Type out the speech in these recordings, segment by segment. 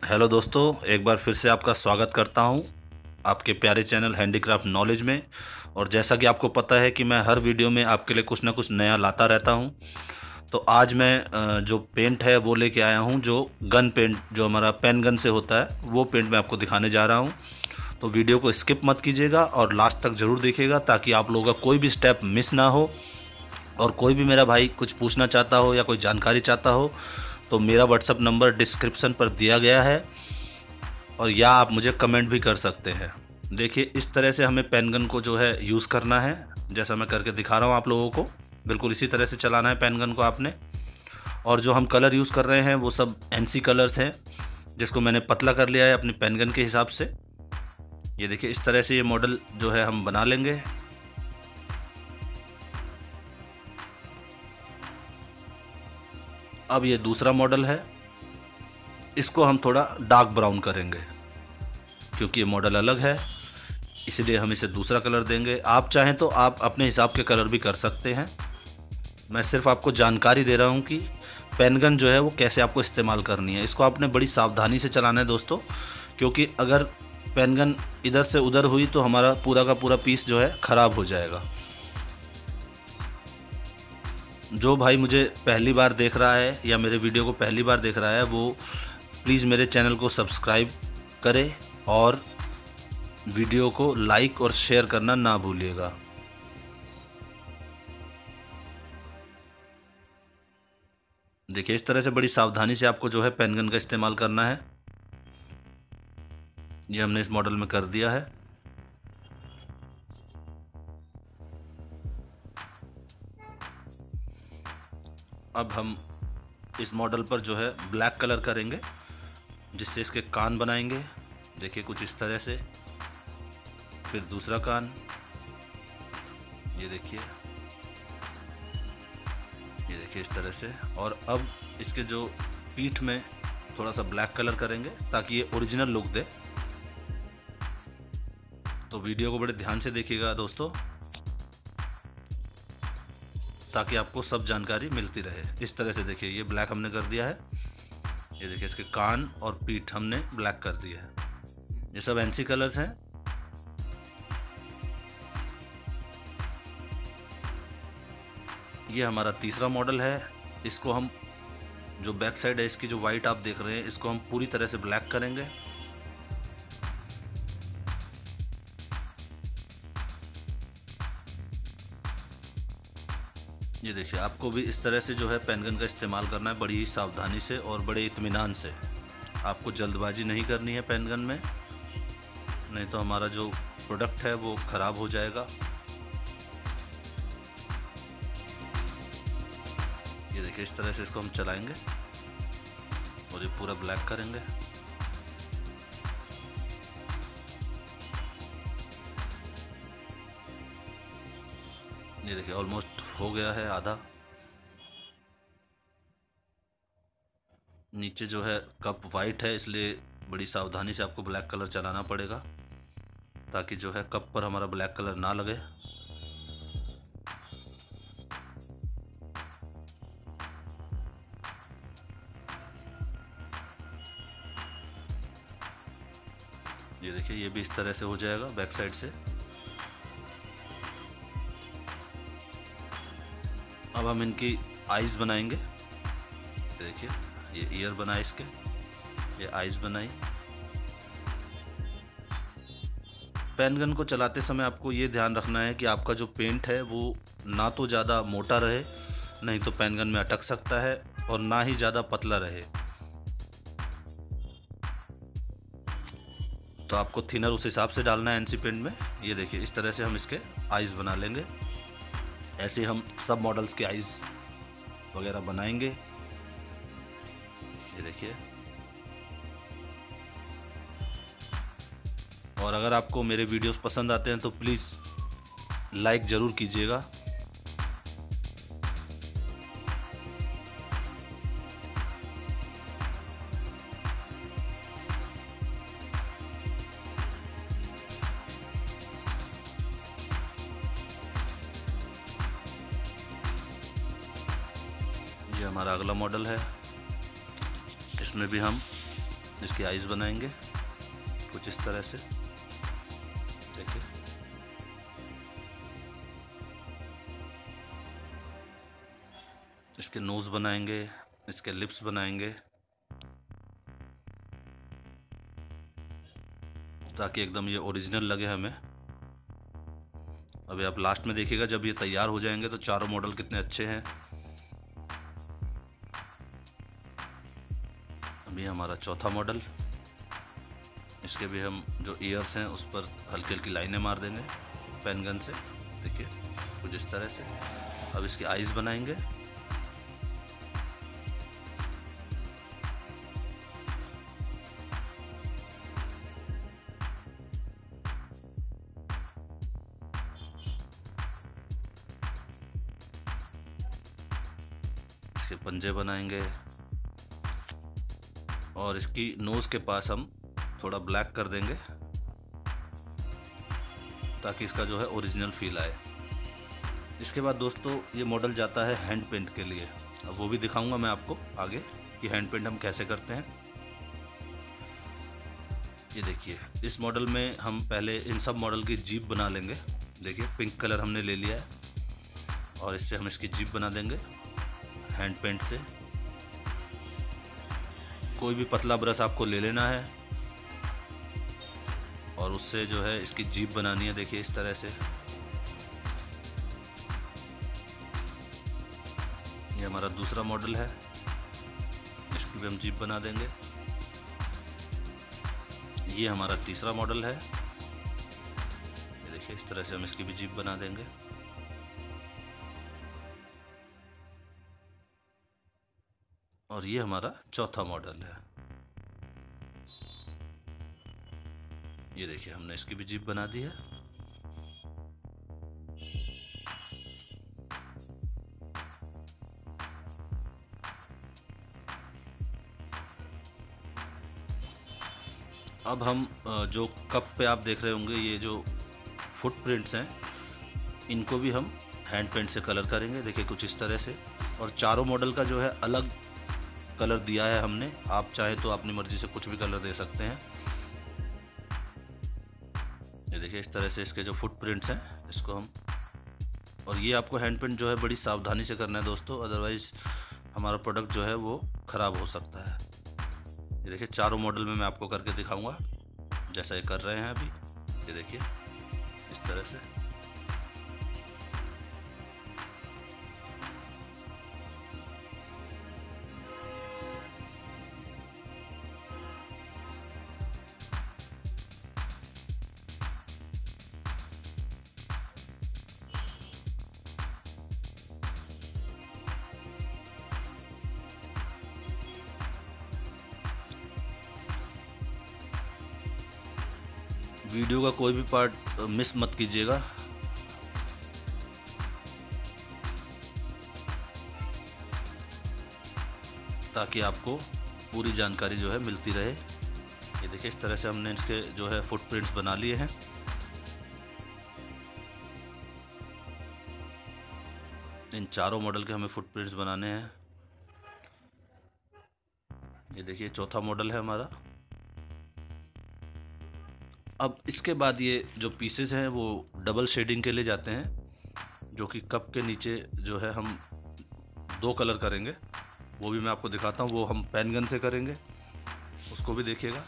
Hello दोस्तों, एक बार फिर से आपका स्वागत करता हूं आपके प्यारे चैनल हैंडीक्राफ्ट नॉलेज में। और जैसा कि आपको पता है कि मैं हर वीडियो में आपके लिए कुछ ना कुछ नया लाता रहता हूं। तो आज मैं जो पेंट है वो लेके आया हूं, जो गन पेंट, जो हमारा पेन गन से होता है, वो पेंट मैं आपको दिखाने जा रहा हूं। तो वीडियो को स्किप मत कीजिएगा और लास्ट तक ज़रूर देखिएगा, ताकि आप लोगों का कोई भी स्टेप मिस ना हो। और कोई भी मेरा भाई कुछ पूछना चाहता हो या कोई जानकारी चाहता हो तो मेरा व्हाट्सअप नंबर डिस्क्रिप्शन पर दिया गया है, और या आप मुझे कमेंट भी कर सकते हैं। देखिए, इस तरह से हमें पेन गन को जो है यूज़ करना है, जैसा मैं करके दिखा रहा हूँ आप लोगों को। बिल्कुल इसी तरह से चलाना है पेन गन को आपने। और जो हम कलर यूज़ कर रहे हैं वो सब एनसी कलर्स हैं, जिसको मैंने पतला कर लिया है अपनी पेन गन के हिसाब से। ये देखिए, इस तरह से ये मॉडल जो है हम बना लेंगे। अब ये दूसरा मॉडल है, इसको हम थोड़ा डार्क ब्राउन करेंगे, क्योंकि ये मॉडल अलग है, इसलिए हम इसे दूसरा कलर देंगे। आप चाहें तो आप अपने हिसाब के कलर भी कर सकते हैं। मैं सिर्फ आपको जानकारी दे रहा हूँ कि पेन गन जो है वो कैसे आपको इस्तेमाल करनी है। इसको आपने बड़ी सावधानी से चलाना है दोस्तों, क्योंकि अगर पेन गन इधर से उधर हुई तो हमारा पूरा का पूरा पीस जो है ख़राब हो जाएगा। जो भाई मुझे पहली बार देख रहा है या मेरे वीडियो को पहली बार देख रहा है, वो प्लीज़ मेरे चैनल को सब्सक्राइब करे और वीडियो को लाइक और शेयर करना ना भूलिएगा। देखिए, इस तरह से बड़ी सावधानी से आपको जो है पेन गन का इस्तेमाल करना है। ये हमने इस मॉडल में कर दिया है। अब हम इस मॉडल पर जो है ब्लैक कलर करेंगे, जिससे इसके कान बनाएंगे। देखिए, कुछ इस तरह से। फिर दूसरा कान, ये देखिए, ये देखिए इस तरह से। और अब इसके जो पीठ में थोड़ा सा ब्लैक कलर करेंगे, ताकि ये ओरिजिनल लुक दे। तो वीडियो को बड़े ध्यान से देखिएगा दोस्तों, ताकि आपको सब जानकारी मिलती रहे। इस तरह से देखिए, ये ब्लैक हमने कर दिया है। ये देखिए, इसके कान और पीठ हमने ब्लैक कर दिया है। ये सब एनसी कलर्स हैं। ये हमारा तीसरा मॉडल है। इसको हम, जो बैक साइड है इसकी, जो वाइट आप देख रहे हैं, इसको हम पूरी तरह से ब्लैक करेंगे। ये देखिए, आपको भी इस तरह से जो है पेन गन का इस्तेमाल करना है, बड़ी सावधानी से और बड़े इत्मीनान से। आपको जल्दबाजी नहीं करनी है पेन गन में, नहीं तो हमारा जो प्रोडक्ट है वो ख़राब हो जाएगा। ये देखिए, इस तरह से इसको हम चलाएंगे और ये पूरा ब्लैक करेंगे। ये देखिए, ऑलमोस्ट हो गया है आधा। नीचे जो है कप वाइट है, इसलिए बड़ी सावधानी से आपको ब्लैक कलर चलाना पड़ेगा, ताकि जो है कप पर हमारा ब्लैक कलर ना लगे। ये देखिए, ये भी इस तरह से हो जाएगा बैक साइड से। अब हम इनकी आइज़ बनाएंगे। ये देखिए, ये ईयर बनाए इसके, ये आइज़ बनाई। पेन गन को चलाते समय आपको ये ध्यान रखना है कि आपका जो पेंट है वो ना तो ज़्यादा मोटा रहे, नहीं तो पेन गन में अटक सकता है, और ना ही ज़्यादा पतला रहे। तो आपको थिनर उस हिसाब से डालना है एनसी पेंट में। ये देखिए, इस तरह से हम इसके आइज़ बना लेंगे। ऐसे हम सब मॉडल्स के आइज़ वगैरह बनाएंगे। ये देखिए। और अगर आपको मेरे वीडियोस पसंद आते हैं तो प्लीज़ लाइक ज़रूर कीजिएगा। ये हमारा अगला मॉडल है, इसमें भी हम इसकी आइज़ बनाएंगे कुछ इस तरह से, देखिए। इसके नोज़ बनाएंगे, इसके लिप्स बनाएंगे, ताकि एकदम ये ओरिजिनल लगे हमें। अभी आप लास्ट में देखिएगा जब ये तैयार हो जाएंगे तो चारों मॉडल कितने अच्छे हैं। अभी हमारा चौथा मॉडल, इसके भी हम जो ईयर्स हैं उस पर हल्की हल्की लाइनें मार देंगे पेन गन से, देखिए कुछ इस तरह से। अब इसकी आइज़ बनाएंगे, इसके पंजे बनाएंगे और इसकी नोज़ के पास हम थोड़ा ब्लैक कर देंगे ताकि इसका जो है ओरिजिनल फील आए। इसके बाद दोस्तों ये मॉडल जाता है हैंड पेंट के लिए। अब वो भी दिखाऊंगा मैं आपको आगे कि हैंड पेंट हम कैसे करते हैं। ये देखिए, इस मॉडल में हम पहले इन सब मॉडल की जीप बना लेंगे। देखिए पिंक कलर हमने ले लिया है और इससे हम इसकी जीप बना देंगे हैंड पेंट से। कोई भी पतला ब्रश आपको ले लेना है और उससे जो है इसकी जीप बनानी है। देखिए इस तरह से ये हमारा दूसरा मॉडल है, इसकी भी हम जीप बना देंगे। ये हमारा तीसरा मॉडल है, ये देखिए इस तरह से हम इसकी भी जीप बना देंगे। और ये हमारा चौथा मॉडल है, ये देखिए हमने इसकी भी जीप बना दी है। अब हम जो कप पे आप देख रहे होंगे ये जो फुटप्रिंट्स हैं इनको भी हम हैंड पेंट से कलर करेंगे। देखिए कुछ इस तरह से। और चारों मॉडल का जो है अलग कलर दिया है हमने, आप चाहे तो अपनी मर्जी से कुछ भी कलर दे सकते हैं। ये देखिए इस तरह से इसके जो फुटप्रिंट्स हैं इसको हम, और ये आपको हैंड पेंट जो है बड़ी सावधानी से करना है दोस्तों, अदरवाइज़ हमारा प्रोडक्ट जो है वो ख़राब हो सकता है। ये देखिए चारों मॉडल में मैं आपको करके दिखाऊंगा जैसा ये कर रहे हैं अभी। ये देखिए इस तरह से। वीडियो का कोई भी पार्ट मिस मत कीजिएगा। ताकि आपको पूरी जानकारी जो है मिलती रहे। ये देखिए इस तरह से हमने इसके जो है फुटप्रिंट्स बना लिए हैं। इन चारों मॉडल के हमें फुटप्रिंट्स बनाने हैं। ये देखिए चौथा मॉडल है हमारा। अब इसके बाद ये जो पीसेस हैं वो डबल शेडिंग के लिए जाते हैं, जो कि कप के नीचे जो है हम 2 कलर करेंगे, वो भी मैं आपको दिखाता हूँ। वो हम पेन गन से करेंगे, उसको भी देखिएगा।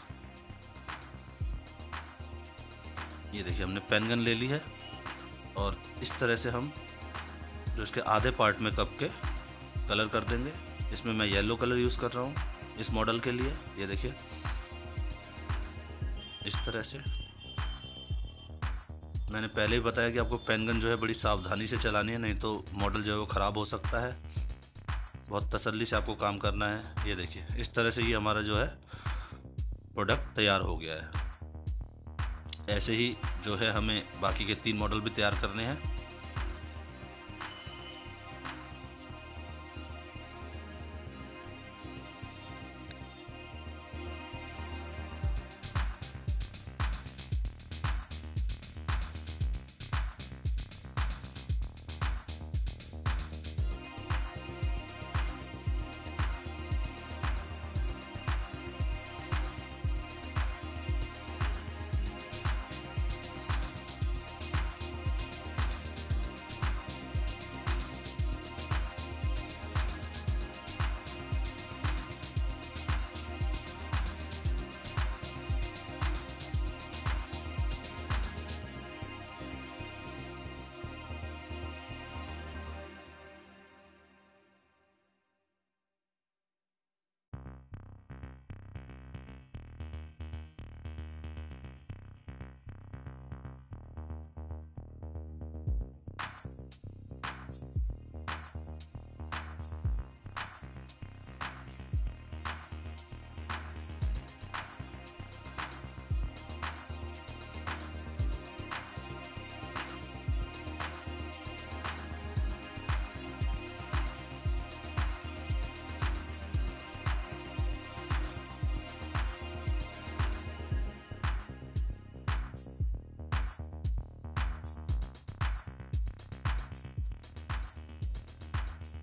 ये देखिए हमने पेन गन ले ली है और इस तरह से हम जो इसके आधे पार्ट में कप के कलर कर देंगे। इसमें मैं येलो कलर यूज़ कर रहा हूँ इस मॉडल के लिए। ये देखिए इस तरह से। मैंने पहले ही बताया कि आपको पेन गन जो है बड़ी सावधानी से चलानी है, नहीं तो मॉडल जो है वो ख़राब हो सकता है। बहुत तसल्ली से आपको काम करना है। ये देखिए इस तरह से ये हमारा जो है प्रोडक्ट तैयार हो गया है। ऐसे ही जो है हमें बाकी के 3 मॉडल भी तैयार करने हैं।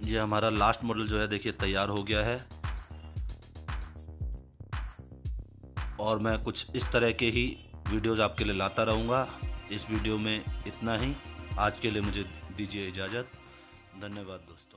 ये हमारा लास्ट मॉडल जो है देखिए तैयार हो गया है। और मैं कुछ इस तरह के ही वीडियोज़ आपके लिए लाता रहूँगा। इस वीडियो में इतना ही। आज के लिए मुझे दीजिए इजाज़त। धन्यवाद दोस्तों।